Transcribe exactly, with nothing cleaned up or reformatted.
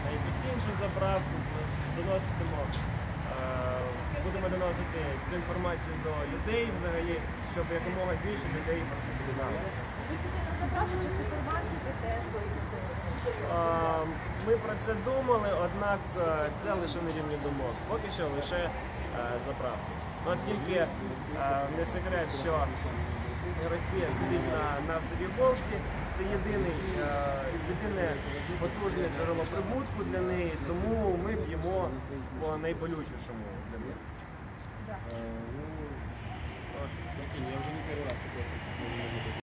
якусь іншу заправку, доноситимо, будемо доносити цю інформацію до людей взагалі, щоб якомога більше людей про це дізналося. Ви тільки на заправку чи супермаркети теж? Ми про це думали, однак це лише на рівні думок. Поки що лише заправки. Оскільки не секрет, що Росія сидить на нафтовій голці, це єдиний, єдине потужне джерело прибутку для неї, тому ми б'ємо по найболючішому для них. Я вже не перший раз таке слышу, що